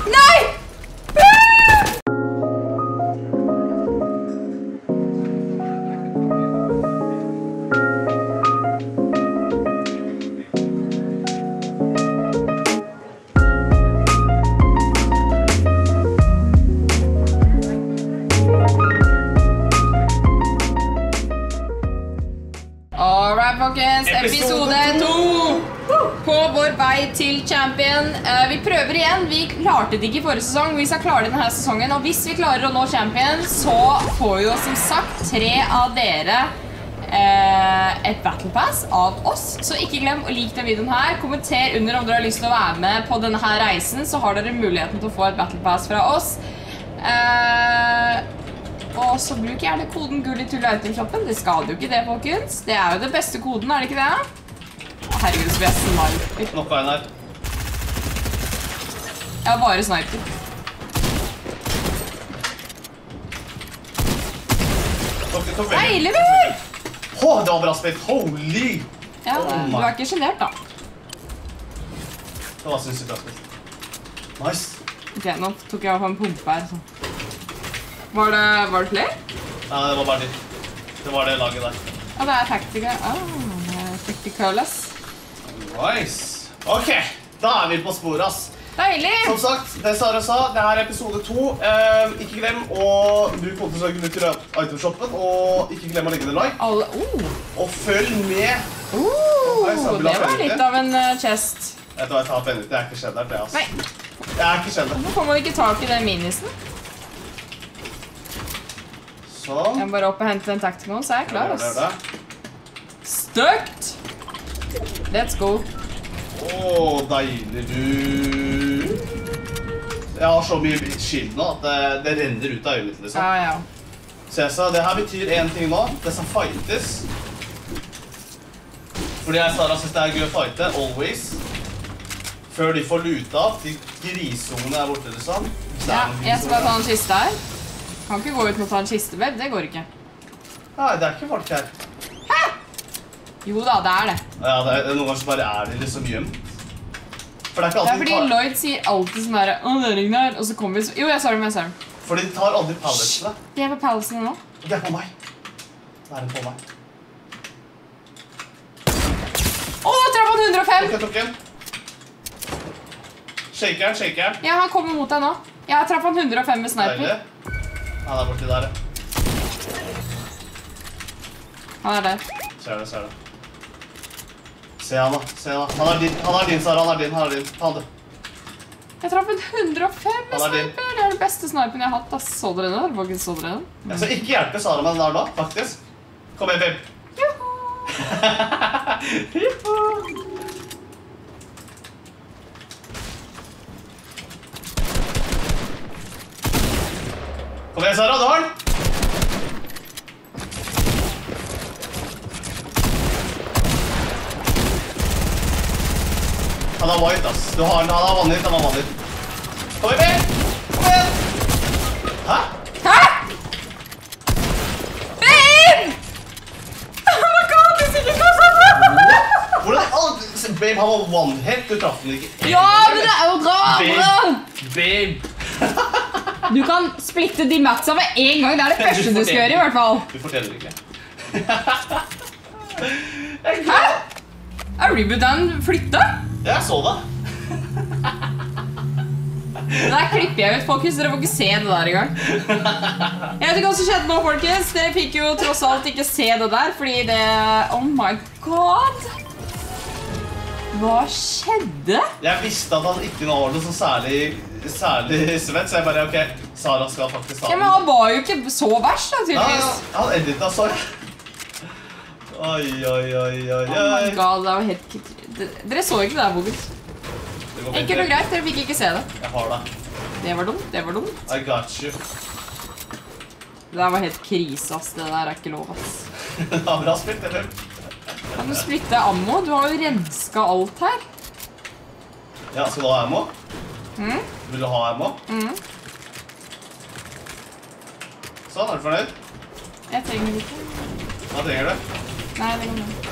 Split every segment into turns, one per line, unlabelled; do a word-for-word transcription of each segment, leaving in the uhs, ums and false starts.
Nei! Alright, folkens. Episode to på vår vei til champion. Uh, vi prøver igjen. Vi klarte det ikke i forrige sesong. Vi skal klare det denne sesongen. Og hvis vi klarer å nå champion, så får jo som sagt tre av dere uh, et battle pass av oss. Så ikke glem å like den videoen her. Kommenter under om dere har lyst til å være med på denne her reisen, så har dere muligheten til å få et battle pass fra oss. Uh, Og så bruk gjerne koden gull i tull-item-shoppen. Det skal jo ikke det, folkens. Det er jo det beste koden, er det ikke det? Herregud, så blir jeg sniper.
Nok av en her.
Jeg har bare sniper. Deilig, bror!
Åh, det var bra spilt. Holy!
Ja, du er ikke genert, da.
Det var sinnssykt bra spilt. Nice.
Ok, nå tok jeg av en pumpe her. Så. Var det, var det flere?
Nei, det var bare ditt. Det var det laget der.
Ja, det er tactica. Ah, det er tactical, ass.
Nice. Ok, da er vi på spor, ass.
Deilig!
Som sagt, det Sara sa, det her er episode to. Eh, ikke glem å bruke kontosøken til itemshoppen, og ikke glem å legge det like.
Alle, oh.
Og følg med.
Oh, det var litt av en uh, chest.
Jeg tar, jeg tar pennet, jeg er ikke kjent der, det, ass.
Nei.
Jeg er ikke kjent der.
Hvorfor får man ikke tak i den minisen?
Sånn.
Jeg må bare opp og hente den tactical, så er jeg klar,
det, det,
det. Støkt! Let's go.
Åh, deilig du. Jeg har så mye skild nå at det, det renner ut av øyet mitt, liksom.
Ja, ja.
Se så, det her betyr en ting nå. Det som fightes. Fordi jeg Sara synes det er gøy å fighte, always. Før de får luta opp, de grisungene er borte, liksom.
Ja, jeg skal bare ta en kiste her. Kan ikke gå ut og ta en kistebed, det går ikke.
Nei, det er ikke folk her.
Hæ? Jo da, det er det.
Ja, det er, noen ganger så bare er de liksom gjemt. For det er ikke alltid...
Ja, fordi Lloyd sier alltid sånn der, å, det er ingen her, og så kommer vi så... Jo, jeg sa dem, jeg sa dem.
Fordi de tar aldri palletsene.
De er på palletsene nå.
De er på meg. Det er en på meg.
Å, nå traff han hundre og fem!
Ok, tok en. Shaker, shaker.
Ja, han kommer mot deg nå. Jeg traff han hundre og fem med sniper.
Deilig. Han er borti der,
Han er der.
Ser det, ser det. Se han da, se han da. Han er din, han er din, Sara, han er din, han er din. Ta han du.
Jeg traff en hundre og fem med
Han er din.
sniper. Det er det beste sniperen jeg har hatt. Ass. Så dere den? Faktisk så dere den?
Jeg skal ikke hjelpe Sara med den der da, faktisk. Kom igjen, babe. Juhu! Kom igjen, Sara, du har den! Han er white, ass. Du har den, han er vanlig, han er vanlig. Kom igjen, kom igjen! Hæ?
Hæ? Babe! Oh my god, det sier ikke sånn!
Hvordan? Babe, han var one-hit, du traff den ikke.
Ja, men det er jo bra!
Babe, babe.
Du kan splitte de matcha med en gang. Det er det første du skal gjøre, i hvert fall.
Du forteller ikke.
Hæ? Er rebooteren flyttet?
Jeg så det.
Det der klipper jeg ut, folkens. Dere får ikke se det der i gang. Jeg vet ikke hva som skjedde nå, folkens. Dere fikk jo tross alt ikke se det der, fordi det... Oh my god! Hva skjedde?
Jeg visste at han ikke nå var noe så særlig, særlig svett, så jeg bare, ok, Sara skal faktisk ta den.
Ja, men han var jo ikke så verst, da, tydeligvis.
Ja, han editet, sorry. Oi, oi, oi, oi, oi.
Oh my god, det var helt... Dere så ikke det der, folkens. Enkelt og greit, dere fikk ikke se det.
Jeg har det.
Det var dumt, det var dumt.
I got you.
Det der var helt krise, ass. Det der er ikke lov, ass.
Det var bra spilt, eller?
Kan du splitte ammo? Du har jo rensket alt her.
Ja, skal du ha ammo?
Mm?
Vil du ha ammo?
Mm.
Sånn, er du fornøyd?
Jeg trenger ikke.
Hva trenger du?
Nei, det går bra.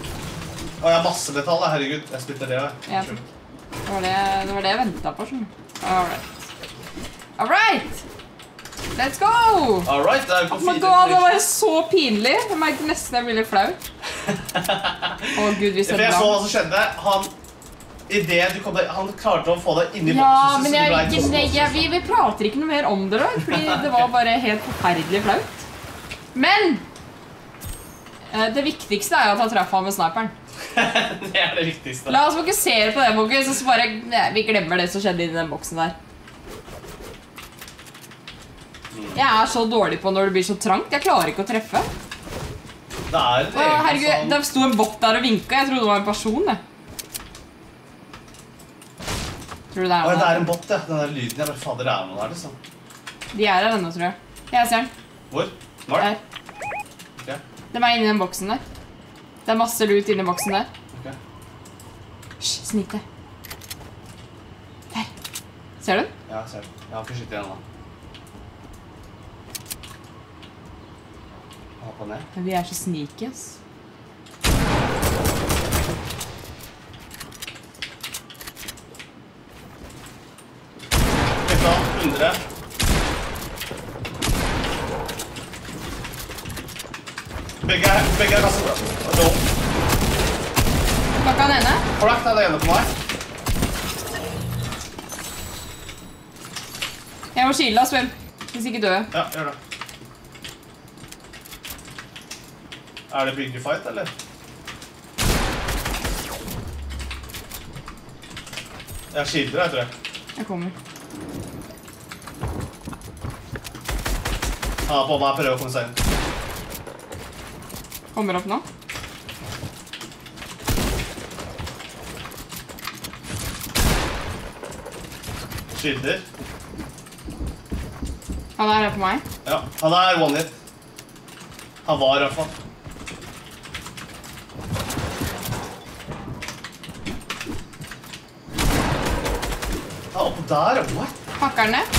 Å, jeg har masse metall, herregud. Jeg splitter det,
Ja. Det var det, det var det jeg ventet på, sånn. Alright. Alright! Let's go!
Alright, det er på
Oh my god, det var så pinlig. Jeg merker nesten jeg blir litt flau. Å Gud, vi ser
For jeg så hva som skjedde. Han, i det du kom der, han klarte å få deg inn i
ja,
boksen.
men jeg, jeg, jeg, jeg, vi, vi prater ikke noe mer om det da, fordi det var bare helt forferdelig flaut. Men eh, det viktigste er at han traff han med sniperen.
Det er det viktigste.
La oss fokusere på det, Bogus, og så bare nei, vi glemmer det som skjedde i den boksen der. Jeg er så dårlig på når det blir så trangt. Jeg klarer ikke å treffe.
Det er et
Å, herregud,
sånn...
det sto en bot der og vinket. Jeg trodde det var en person, det. Tror du det er
Oi,
noe?
det er en bot, ja. Den der lyden. Jeg bare, fader, det er noe der, liksom.
De er her ennå, tror jeg. Jeg ser den.
Hvor? Mark?
Der.
Ok.
De er inne i den boksen der. Det er masse lut inne i boksen der.
Ok.
Hysj, snik det. Der. Ser du den?
Ja, jeg ser den. Jeg har ikke skyttet igjen da. Hoppa ned.
Men vi er så sneaky, ass.
Flytta, hundre. Begge er, begge er ganske bra. Low.
Pakka den ene.
Flakt er det ene på meg.
Jeg må skille, Asbjørn. Hvis ikke dør jeg.
Ja, gjør det. Er det bigger fight, eller? Jeg skilder deg, tror jeg.
Jeg kommer.
Han er på meg, prøver å komme seg inn.
Kommer opp nå.
Skilder.
Han er her på meg.
Ja, han er one hit. Han var i hvert fall. Han er oppe der, what?
Pakker den ned.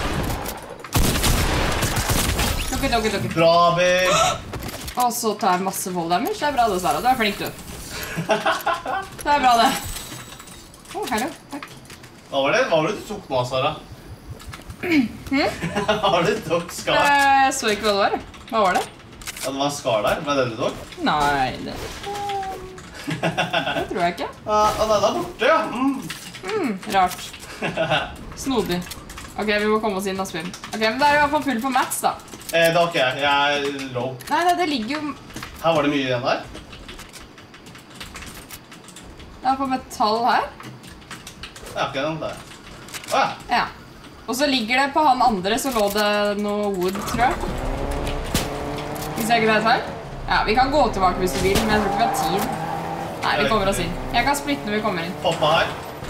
Dukket, dukket, dukket.
Bra, Big.
Og så tar jeg masse vold damage. Det er bra det, Sara. Du er flink, du. Det er bra det. Å, oh, hallo. Takk.
Hva var det? Hva var det du tok nå, Sara?
Hmm?
Hva var det du tok skar?
Jeg så ikke hva det var. Hva var det?
Ja, det var en skar der, med den du tok?
Nei, det... Det tror jeg ikke.
Ja, den er der borte, ja. Mm.
Hmm, rart. Snodig. Ok, vi må komme oss inn og spille. Ok, men det er i hvert fall full på mats, da.
Eh, det var ikke jeg. Jeg er low.
Nei, nei, det ligger jo...
Her var det mye igjen der.
Det er på metall her.
Det er ikke den der. Åja.
Ja. Og så ligger det på han andre, så lå det noe wood, tror jeg. Hvis jeg ikke vet feil. Ja, vi kan gå tilbake hvis du vil, men jeg tror ikke vi har tid. Nei, vi kommer oss inn. Jeg kan splitte når vi kommer inn.
Poppa her.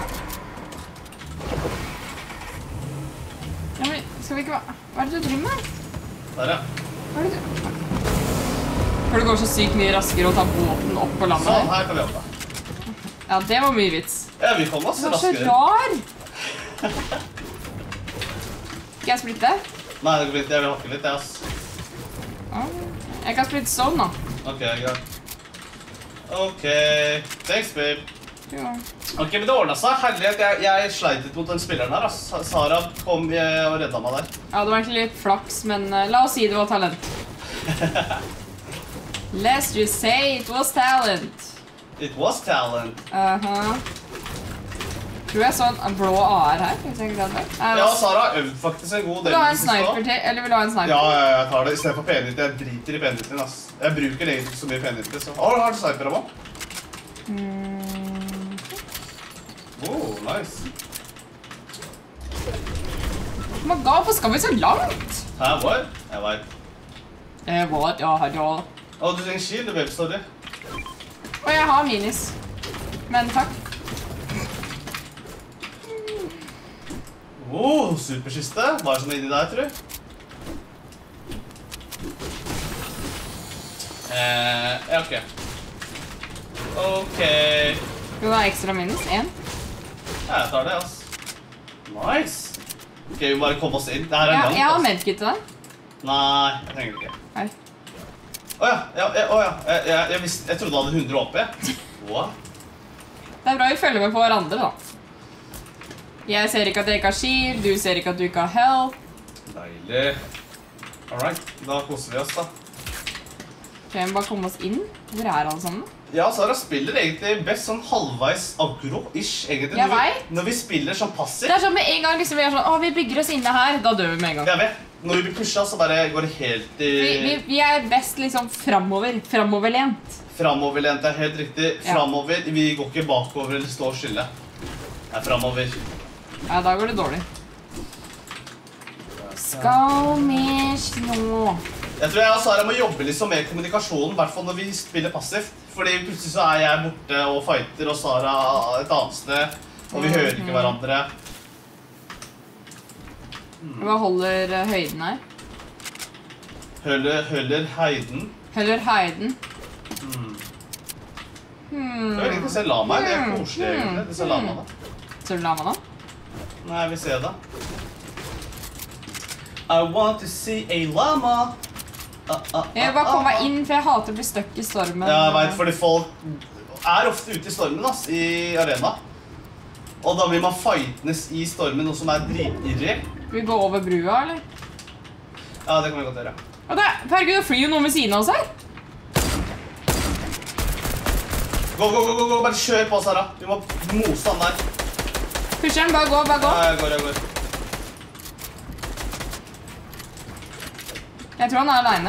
Ja, men skal vi ikke... Hva er det du driver med?
Der, ja.
Hva er det du... For det går så sykt mye raskere å ta båten opp på landet.
Sånn, her kan vi hoppe.
Ja, det var mye vits.
Ja, vi kom oss
Det var så
raskere.
rar! Skal jeg splitte?
Nei, det går litt. Jeg vil hakke litt, jeg, ass.
Ja. Jeg kan splitte sånn, da.
Ok, greit. Ok. Thanks, babe.
Ja.
Ok, men det ordnet seg. Herlighet, jeg, jeg sleit litt mot den spilleren her, ass. Sara kom eh, og redda meg der.
Ja, det var egentlig litt flaks, men uh, la oss si det var talent. Let's just say it was talent.
It was talent.
Uh-huh. Tror jeg så en blå A R her, hvis jeg ikke tar det. Eh,
Ja, Sara har øvd faktisk en god
Vil
del.
du ha en
siste år.
sniper til, eller vil du ha en sniper?
Ja, ja, jeg tar det. I stedet for penhit. Jeg driter i penhiten din, ass. Jeg bruker egentlig ikke så mye penhit. Så. Har, har du sniper, Ramon?
Mm.
Oh, nice.
Oh my god, hvorfor skal vi så langt?
Hæ, hvor? Jeg vet.
Eh, hva? Ja, ja.
Å, du trenger shield, babe, sorry.
Og jeg har minis. Men takk.
Oh, superkiste. Hva er det som er inni der, tror du? Eh, ja, ok. Ok.
Vil du ha ekstra minis? En?
Ja, jeg tar det, ass. Nice. Ok, vi må bare komme oss inn. Det her er
Ja,
langt,
jeg har
ass.
medkit til deg.
Nei, jeg trenger det ikke.
Nei.
Åja, ja, ja, åja. Jeg, jeg, jeg, visste, jeg trodde du hadde hundre opp, jeg. Hva?
Det er bra vi følger med på hverandre, da. Jeg ser ikke at jeg ikke har shield, du ser ikke at du ikke har health.
Deilig. Alright, da koser vi oss da.
Ok, vi må bare komme oss inn. Hvor er alle sammen?
Ja, Sara spiller egentlig best sånn halvveis aggro-ish, egentlig.
Jeg
Når vi,
vet.
når vi spiller sånn passivt.
Det er sånn med en gang liksom vi er sånn, å, vi bygger oss inne her, da dør vi med en gang.
Jeg vet. Når vi blir pushet, så bare går det helt i...
Vi, vi, vi er best liksom fremover, fremoverlent.
Framoverlent er helt riktig.
Ja.
Framover. Vi går ikke bakover eller står stille. Det er framover.
Ja, da går det dårlig. Skal vi slå?
Jeg tror jeg og Sara må jobbe liksom med kommunikasjonen, i hvert fall når vi spiller passivt. Fordi plutselig så er jeg borte og fighter, og Sara et annet sted, og vi hører ikke hverandre.
Hva holder uh, høyden her?
Høller, høller heiden.
Høller høyden.
Hmm.
Hmm.
Jeg vil ikke se lama, det er koselig egentlig, disse lamaene.
Ser du lama da?
Nei, jeg vil se det. I want to see a llama. Uh, uh, uh,
Jeg vil bare komme
uh, uh.
inn, for jeg hater å bli stuck i stormen.
Ja, jeg vet, fordi folk er ofte ute i stormen, ass, i arena. Og da blir man fightnes i stormen, noe som er dritirrig.
Skal vi gå over brua, eller?
Ja, det kan vi godt gjøre.
Og det, herregud, det flyr jo noe med siden av oss her.
Gå, gå, gå, gå, gå, bare kjør på, Sara. Vi må mose han der.
Pusher den, bare gå, bare gå.
Ja, jeg går, jeg går.
Jeg tror han er alene.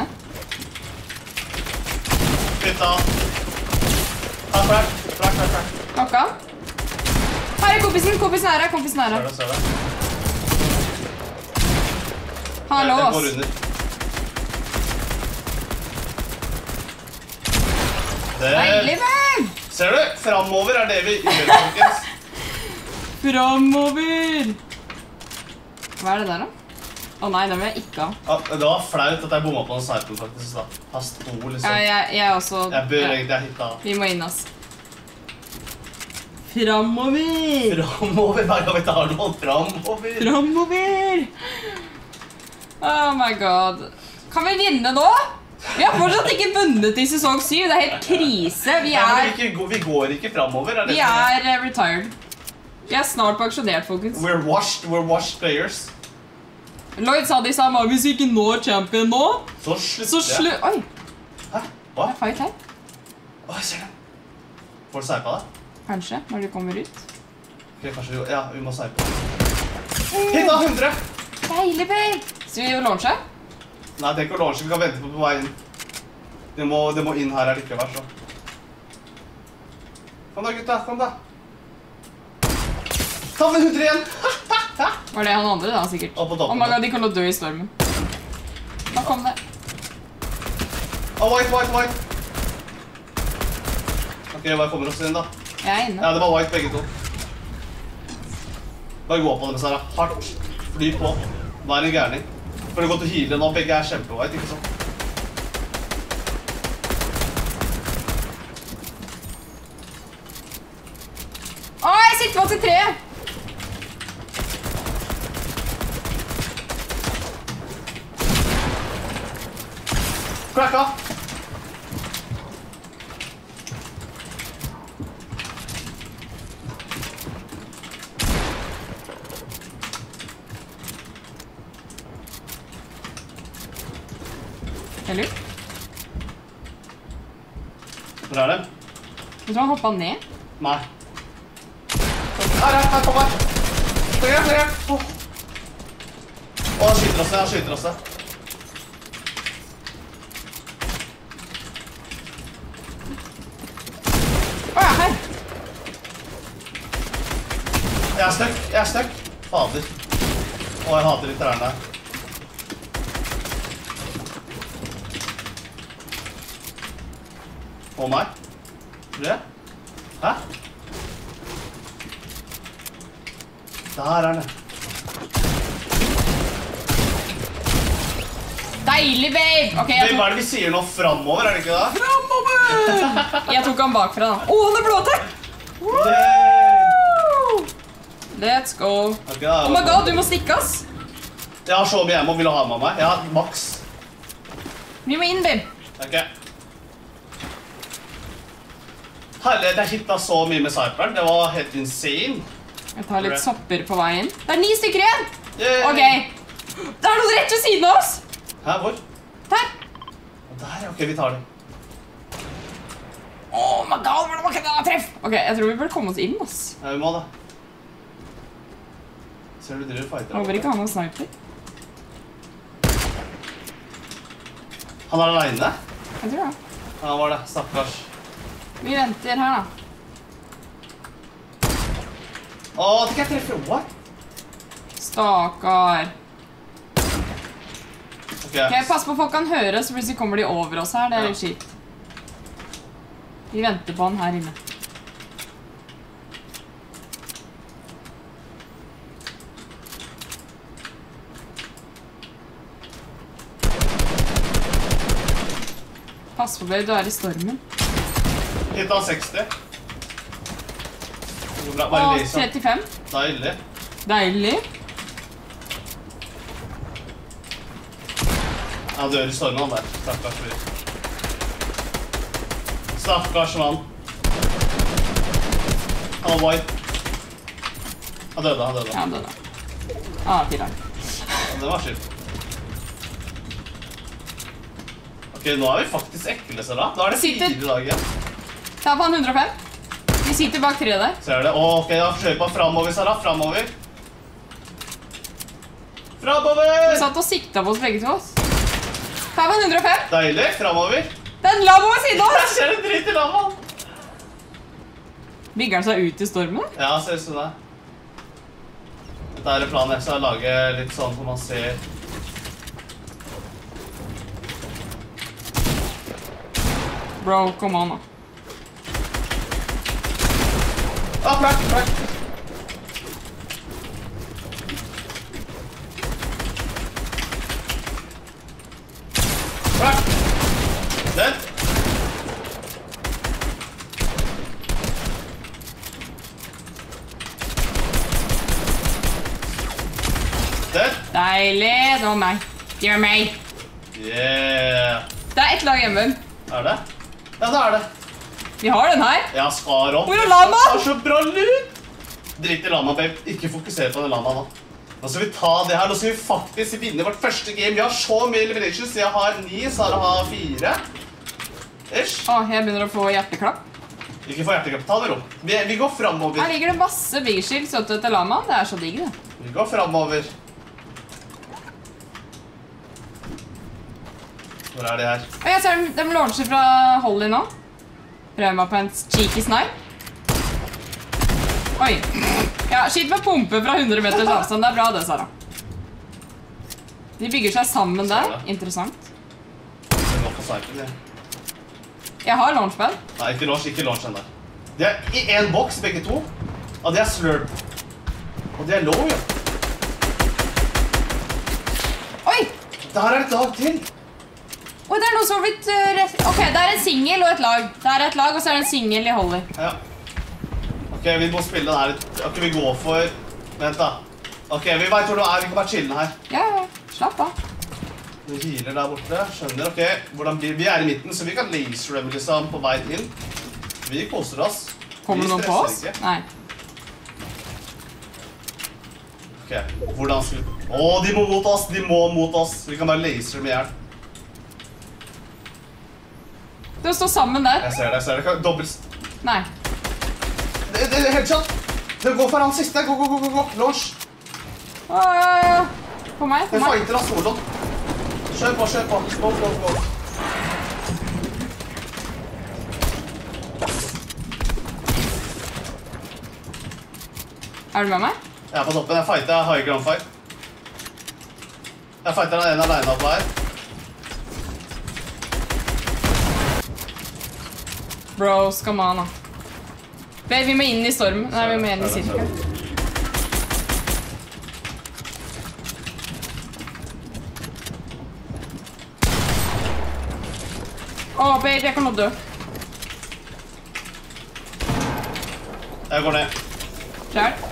Bytta. Ta flak, flak, flak, flak.
Knokka. Her er kompisen, kompisen er her, kompisen er
Ser
her.
det, ser det.
Han er
Det
låst.
går under. Det...
Deilig, vel!
Ser du? Framover er det vi gjør, folkens.
Framover! Hva er det der da? Å nei, det vil jeg ikke ha.
Ja, det var flaut at jeg bomma på noen snipen, faktisk. Da. Han sto liksom.
Ja, jeg, jeg også...
Jeg bør
ja.
egentlig ha hitta.
Vi må inn, ass. Framover!
Framover, hver gang vi tar noen. Framover.
Framover! Oh my god. Kan vi vinne nå? Vi har fortsatt ikke vunnet i sesong syv. Det er helt krise. Vi
Ja, men
er,
vi, ikke, vi går ikke framover. Er det
vi
som
er eh, retired. Vi er snart pensjonert, folkens.
We're washed, we're washed players.
Lloyd sa de sa, hvis vi ikke når champion nå,
Så slutter
så slu... Oi,
Hæ? Hva?
det er fight her.
Å, jeg ser det. Får du seipa det?
Kanskje, når du kommer ut.
Ok, kanskje vi... Ja, vi må seipe. Hitta hundre!
Deilig, babe! Så vi launcher?
Nei, det er ikke å launche, vi kan vente på på vei inn. Det må, det må inn her allikevel, så. Kom da, gutta, kom da. Ta med hundre igjen!
Var det han andre da, sikkert?
Og på toppen.
Oh my god, de kan nå dø i stormen. Nå kom det.
Å, white, white, white. Ok, bare kommer oss inn da.
Jeg er inne.
Ja, det var white begge to. Bare gå på dem, Sara. Hardt. Fly på. Nå er det en gærning. For det går til å heale nå, begge er kjempe-white, ikke sant?
Å, jeg sitter fast i treet!
Cracka!
Eller?
Hvor er det?
Jeg tror han hoppet ned.
Nei. Her, her, her, kom her. Høyre, høyre. Åh, Åh, han skyter oss, han skyter oss.
Å, ja, her.
Jeg er stuck, jeg er stuck. Fader. Åh, jeg hater de trærne her. Å nei. Tror du det? Hæ? Der er den.
Deilig, babe! Ok, jeg
Hva
tok,
er det vi sier nå? Framover, er det ikke det?
Framover! Jeg tok han bakfra da. Å, han er blåtek!
Yay!
Let's go.
Ok, da.
Oh my god, du må stikke, ass.
Jeg har så mye hjemme og vil ha med meg. Jeg har maks.
Vi må inn, babe.
Ok. Herlig, jeg hitta så mye med Cypern. Det var helt insane.
Jeg tar litt sopper på veien. Det er ni stykker igjen!
Yay.
Ok. Det er noe rett ved siden av oss!
Her, hvor?
Der.
Der, ok, vi tar det.
Oh my god, hvordan var ikke det treff? Ok, jeg tror vi burde komme oss inn, ass.
Ja, vi må det. Ser du driver fighter?
Håper ikke han har sniper.
Han er alene?
Jeg tror det.
Ja, han var det. Stakkars.
Vi venter her, da.
Åh, det kan jeg treffe. What?
Stakkar.
Ok.
Ok, pass på folk kan høre, så plutselig kommer de over oss her. Det er litt skitt. Vi venter på han her inne. Pass på, babe, du er i stormen.
Hitt av seksti. Bare
Og
leser.
trettifem.
Deilig.
Deilig.
Han dør i stormen, han der. Stakkars fyr. Stakkars mann. Han var white. Han døde, han døde.
Ja, han døde. Ah, tidligere.
Det var skilt. Ok, nå er vi faktisk ekle, Sara. Da er det
Sitter.
fire dager igjen.
Ta på han hundre og fem. Vi sitter bak treet der.
Ser det? Åh, ok, da forsøker på framover, Sara. Framover. Framover!
Vi satt og sikta på oss begge to. Ta på hundre og fem.
Deilig. Framover.
Det er en lam over siden av
Jeg
oss!
ser det dritt i lavaen.
Bygger han seg ut i stormen?
Ja, ser ut som det. Dette er planen jeg skal lage litt sånn som man ser.
Bro, kom an da.
Ah, plakk, plakk. Plakk. Den. Den.
Deilig. Det var meg. Det var meg.
Yeah.
Det er ett lag hjemme.
Er det? Ja, det er det.
Vi har den her.
Jeg skar opp.
Hvor er lama?
Det er så bra lyd. Dritt i lama, babe. Ikke fokuser på den lama nå. Nå skal vi ta det her. Nå skal vi faktisk vinne vårt første game. Vi har så mye eliminations. Jeg har ni, Sara har fire. Ish.
Å, jeg begynner å få hjerteklapp.
Ikke få hjerteklapp. Ta det ro. Vi, vi går fremover.
Her ligger det masse big shield søtt etter lamaen. Det er så digg, det.
Vi går fremover. Hvor er de her?
Og jeg ser dem, dem launcher fra Holly nå. Prøver meg på en cheeky snipe. Oi. Ja, skyt med pumpe fra hundre meters avstand. Det er bra det, Sara. De bygger seg sammen der. Interessant.
Det går på snipen, ja.
Jeg har launchpad.
Nei, ikke launch, ikke launch den der. De er i en boks, begge to. Og de er slurp. Og de er low, ja.
Oi!
Der er det et lag til.
Oi, det er noe som har blitt... uh, rett- Ok, det er en single og et lag. Det er et lag, og så er det en single i Holly.
Ja. Ok, vi må spille den her litt. Ok, vi går for... Vent da. Ok, vi vet hvor du er. Vi kan bare chille her.
Ja, ja. Slapp av.
Vi healer der borte. Skjønner, ok. Hvordan blir... Vi er i midten, så vi kan laser dem liksom på vei inn. Vi koser oss.
Kommer
Vi
det noen på oss?
stresser ikke.
Nei.
Ok, hvordan skal vi... Åh, de må mot oss. De må mot oss. Vi kan bare laser dem i hjel.
De står sammen der.
Jeg ser det, jeg ser det. Kan- Dobbelt...
Nei.
Det, det, det, headshot! Det går for han siste. Gå, gå, gå, gå, gå. Launch.
Åh, på meg, på
Det
meg.
fighter av solon. Kjør på, kjør på. Gå, gå, gå.
Er du med meg?
Jeg er på toppen. Jeg fighter. Jeg har high ground fight. Jeg fighter den ene alene oppe her.
Bros, come on da. Babe, vi må inn i stormen. Nei, vi må inn i sirkel. Åh, babe, jeg kan nå dø.
Jeg går ned.
Klar?